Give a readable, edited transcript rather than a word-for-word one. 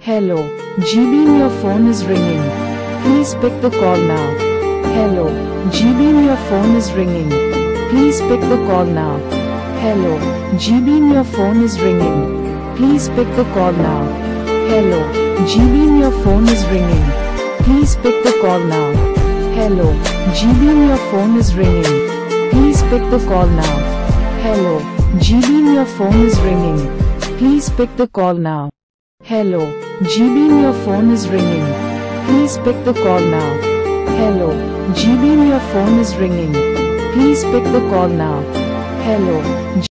Hello, JIBIN your phone is ringing. Please pick the call now. Hello, JIBIN your phone is ringing. Please pick the call now. Hello, JIBIN your phone is ringing. Please pick the call now. Hello, JIBIN your phone is ringing. Please pick the call now. Hello, JIBIN your phone is ringing. Please pick the call now. Hello, JIBIN your phone is ringing. Please pick the call now. Hello, JIBIN your phone is ringing. Please pick the call now. Hello, JIBIN your phone is ringing. Please pick the call now. Hello.